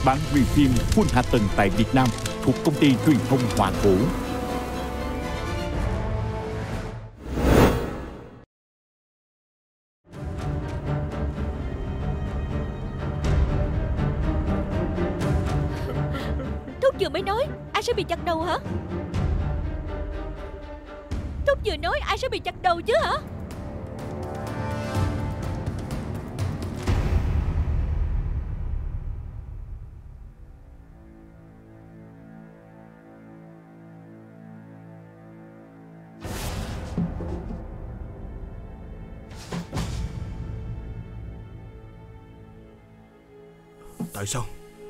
bản quyền phim full hạ tầng tại Việt Nam thuộc công ty truyền thông Hòa Vũ. Thúc vừa mới nói ai sẽ bị chặt đầu hả? Thúc vừa nói ai sẽ bị chặt đầu chứ hả? Tại sao?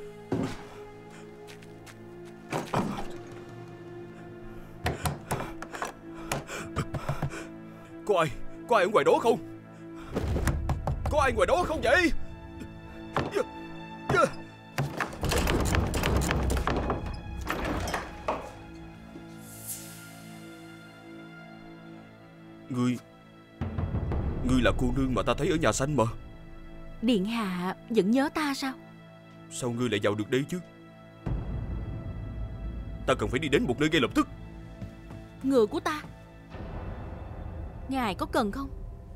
Có ai ở ngoài đó không? Có ai ngoài đó không vậy? Ngươi là cô nương mà ta thấy ở nhà xanh mà. Điện hạ vẫn nhớ ta sao? Sao ngươi lại vào được đây chứ? Ta cần phải đi đến một nơi ngay lập tức. Ngựa của ta, ngài có cần không?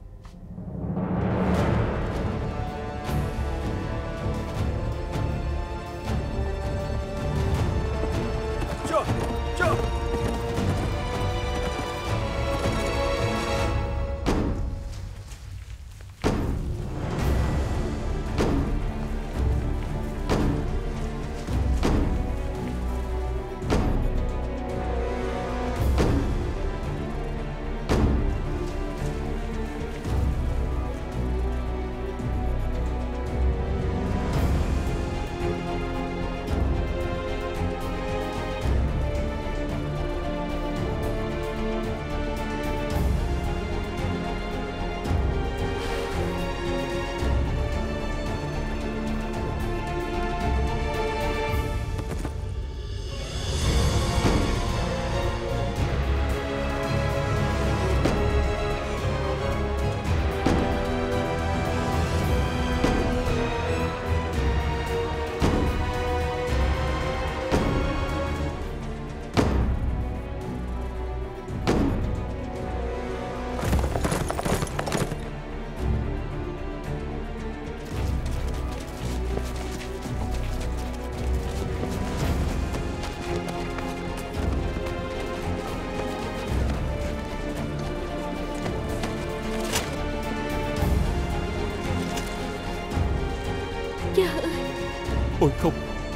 Cha ơi! Ôi không!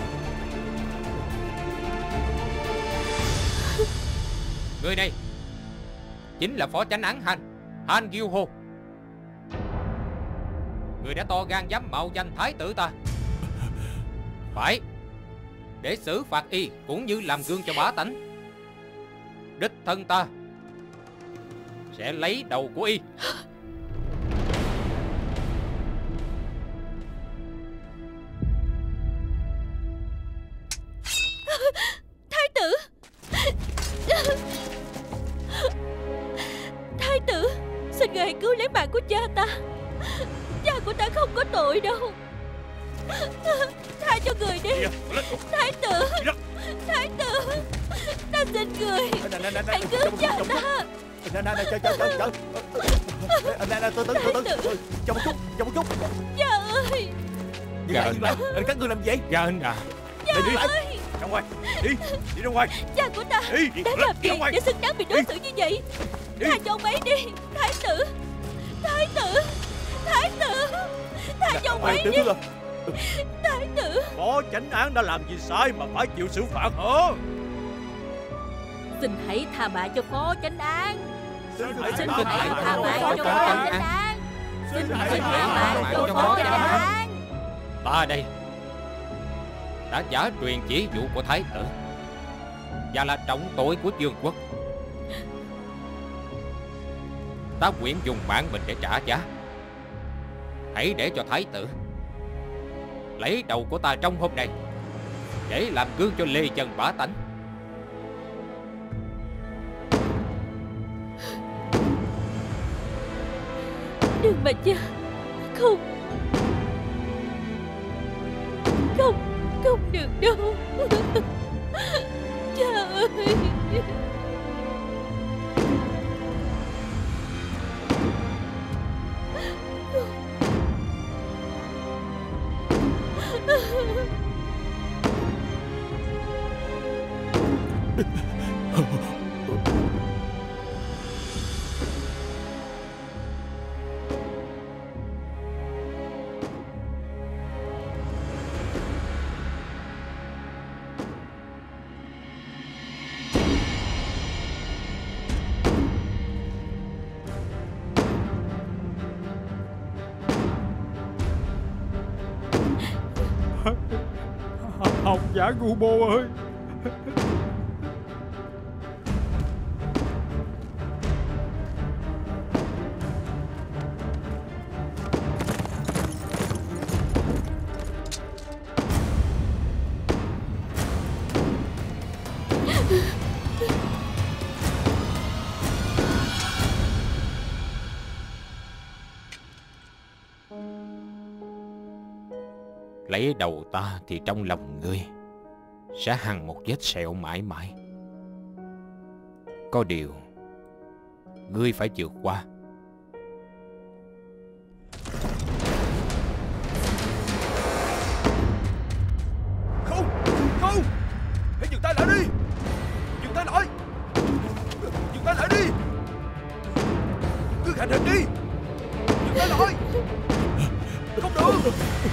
Người này chính là phó chánh án Han Gyu-ho. Người đã to gan dám mạo danh thái tử ta. Phải, để xử phạt y cũng như làm gương cho bá tánh. Đích thân ta sẽ lấy đầu của y. Thái tử! Thái tử, xin ngài hãy cứu lấy mạng của cha ta. Cha của ta không có tội đâu. Tha cho người đi. Thái tử! Thái tử! Ta xin người hãy cứu cha ta. Từ cho một chút. Cha ơi! Các ngươi làm gì? Cha anh à! Cha ơi! Ra ngoài, đi ra ngoài. Cha của ta đã làm gì để xứng đáng bị đối xử như vậy? Tha cho ông ấy đi. Thái tử! Thái tử! Thái tử! Tha cho ông ấy đi. Thái tử! Phó chánh án đã làm gì sai mà phải chịu xử phạt hả? Xin hãy tha mạng cho phó chánh án. Xin hãy tha mạng cho phó chánh án. Xin hãy tha mạng cho phó chánh án. Ta đây đã giả truyền chỉ vụ của thái tử và là trọng tội của vương quốc. Ta nguyện dùng mạng mình để trả giá. Hãy để cho thái tử lấy đầu của ta trong hôm nay để làm gương cho lê dân bá tánh. Đừng mà cha. Không. Không được đâu. Cha ơi. Học giả Gubo ơi. Lấy đầu ta thì trong lòng ngươi sẽ hằn một vết sẹo mãi mãi. Có điều ngươi phải vượt qua. Không, không, hãy dừng tay lại đi. Dừng tay lại. Dừng tay lại đi. Cứ hành hình đi. Dừng tay lại. Không được.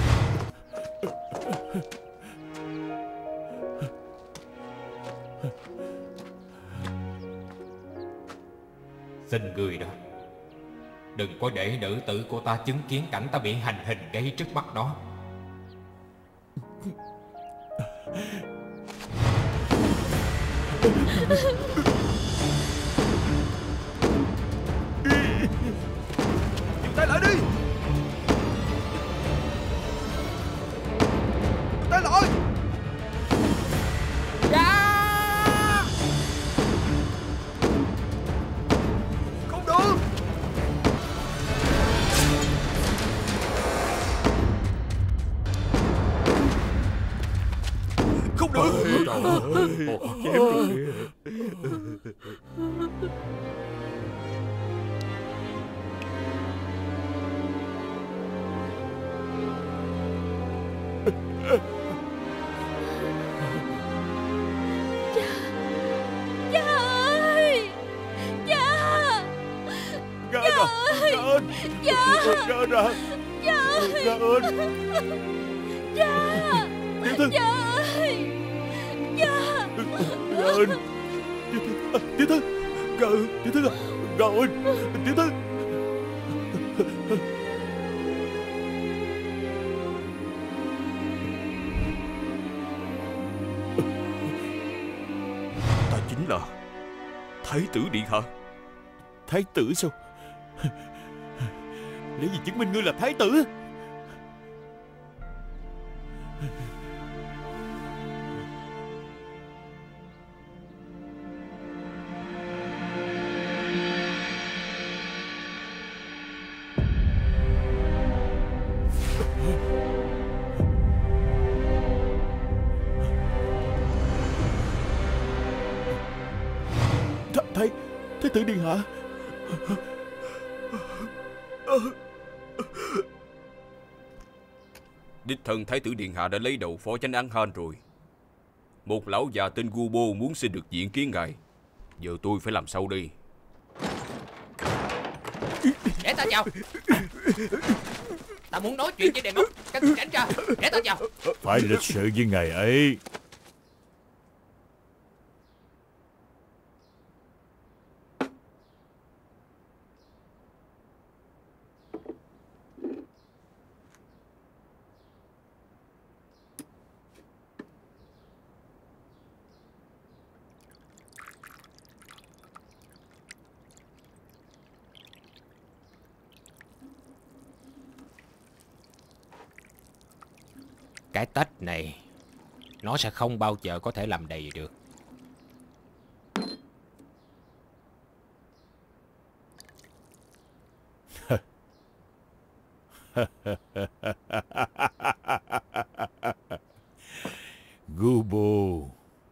Xin ngươi đó, đừng có để nữ tử của ta chứng kiến cảnh ta bị hành hình ngay trước mắt đó. Dừng tay lại đi. Dừng tay lại. Không được. Không được. Trời ơi, chém rồi kìa. Cha ơi. Cha. Ra ra. Ra ơn. Cha. Ra ra. Cha ơi. Ra ơn. Cha. Tiểu thư. Cha ơi. Cha. Ra ơn. Tiểu thư. Ra ơn. Tiểu thư. Ra ơn. Tiểu thư. Ta chính là Thái tử điện hạ. Thái tử sao? Lấy gì chứng minh ngươi là thái tử? Thái tử điện hạ. Đích thân Thái tử điện hạ đã lấy đầu phó chánh án Han rồi. Một lão già tên Gubo muốn xin được diện kiến ngài. Giờ tôi phải làm sao đây? Để ta vào. Ta muốn nói chuyện với Đề Ngốc. Các ngươi tránh ra. Để ta vào. Phải lịch sự với ngài ấy. Cái tách này nó sẽ không bao giờ có thể làm đầy được. Gubo,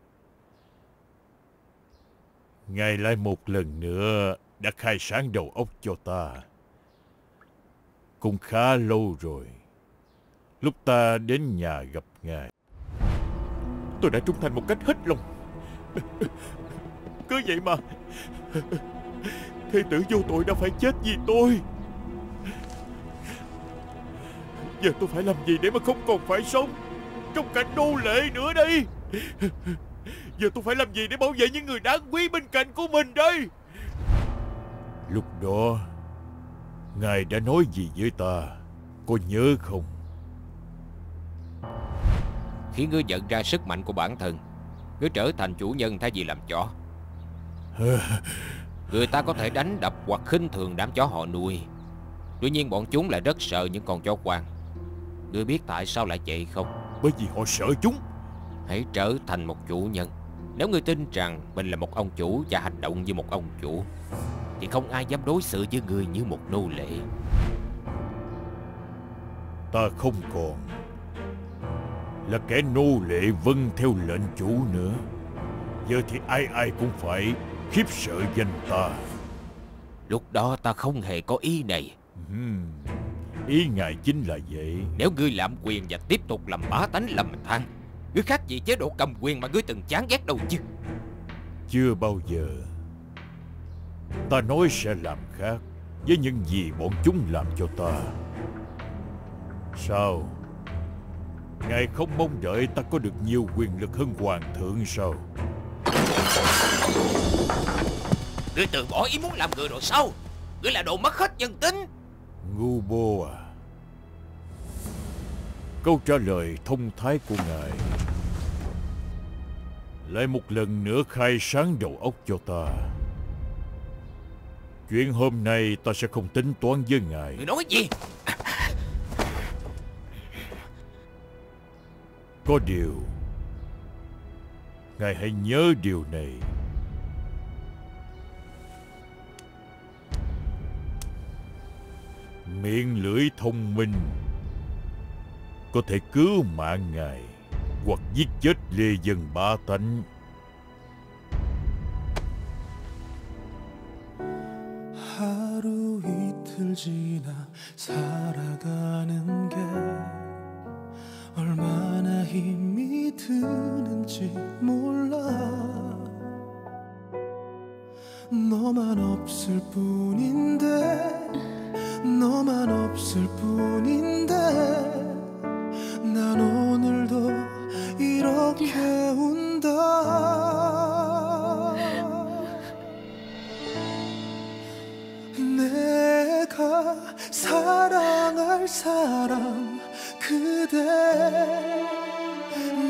Ngài lại một lần nữa đã khai sáng đầu óc cho ta. Cũng khá lâu rồi, lúc ta đến nhà gặp Ngài. Tôi đã trung thành một cách hết lòng. Cứ vậy mà thê tử vô tội đã phải chết vì tôi. Giờ tôi phải làm gì để mà không còn phải sống trong cảnh nô lệ nữa đây? Giờ tôi phải làm gì để bảo vệ những người đáng quý bên cạnh của mình đây? Lúc đó Ngài đã nói gì với ta, có nhớ không? Khi ngươi nhận ra sức mạnh của bản thân, ngươi trở thành chủ nhân thay vì làm chó. Người ta có thể đánh đập hoặc khinh thường đám chó họ nuôi, tuy nhiên bọn chúng lại rất sợ những con chó hoang. Ngươi biết tại sao lại vậy không? Bởi vì họ sợ chúng. Hãy trở thành một chủ nhân. Nếu ngươi tin rằng mình là một ông chủ và hành động như một ông chủ, thì không ai dám đối xử với ngươi như một nô lệ. Ta không còn là kẻ nô lệ vâng theo lệnh chủ nữa. Giờ thì ai ai cũng phải khiếp sợ danh ta. Lúc đó ta không hề có ý này. Ý Ngài chính là vậy. Nếu ngươi lạm quyền và tiếp tục làm bá tánh lầm than, ngươi khác gì chế độ cầm quyền mà ngươi từng chán ghét đâu chứ. Chưa bao giờ. Ta nói sẽ làm khác với những gì bọn chúng làm cho ta. Sao? Ngài không mong đợi ta có được nhiều quyền lực hơn hoàng thượng sao? Ngươi từ bỏ ý muốn làm người rồi sao? Ngươi là đồ mất hết nhân tính. Gubo à, câu trả lời thông thái của Ngài lại một lần nữa khai sáng đầu óc cho ta. Chuyện hôm nay ta sẽ không tính toán với Ngài. Ngươi nói gì? Có điều Ngài hãy nhớ điều này. Miệng lưỡi thông minh có thể cứu mạng Ngài hoặc giết chết lê dân bá tánh. 하루 이틀 지나 살아가는 게 얼마나 힘이 드는지 몰라. 너만 없을 뿐인데 너만 없을 뿐인데 난 오늘도 이렇게 운다. 내가 사랑할 사람 그대,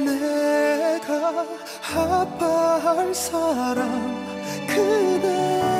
내가 아파할 사람 그대.